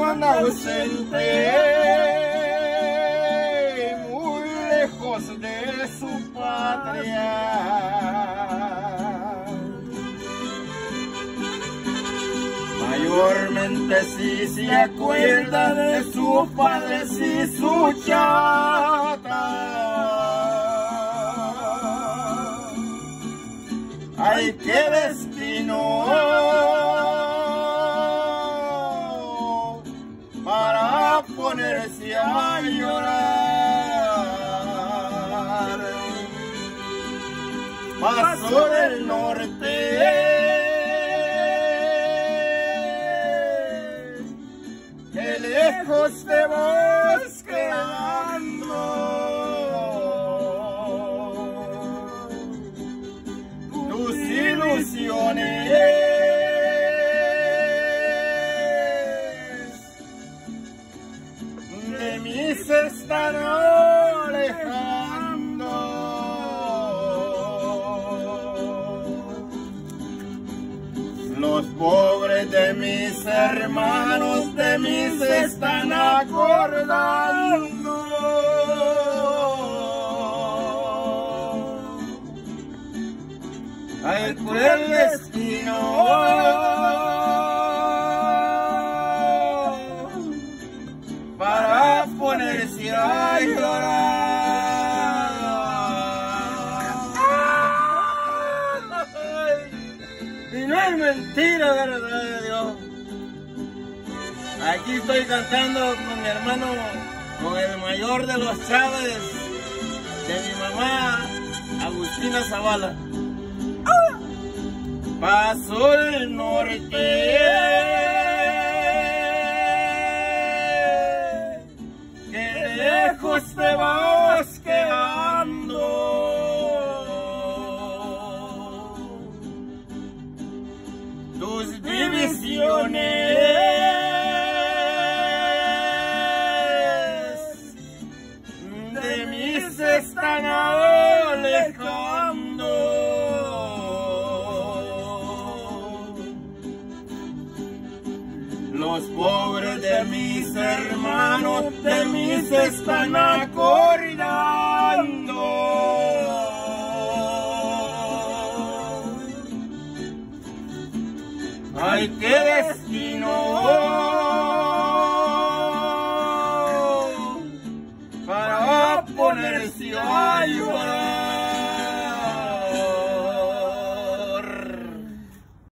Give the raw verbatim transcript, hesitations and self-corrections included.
anda ausente, muy lejos de su patria. Mayormente si se acuerda de su padre, si su chata. Ay, qué destino para ponerse a llorar. Paso del norte, que lejos de vos quedando, tus ilusiones de mí se están alejando. Los pobres de mis hermanos de mí se están acordando. Ay, cruel destino para ponerse a llorar. Y no es mentira, verdad de Dios. Aquí estoy cantando con mi hermano, con el mayor de los Chávez, de mi mamá, Agustina Zavala. Paso el norte, que lejos te vas quedando. Tus divisiones de mí se están alejando. Los pobres de mis hermanos de mí se están acordando. Ay, qué destino para ponerse a llorar.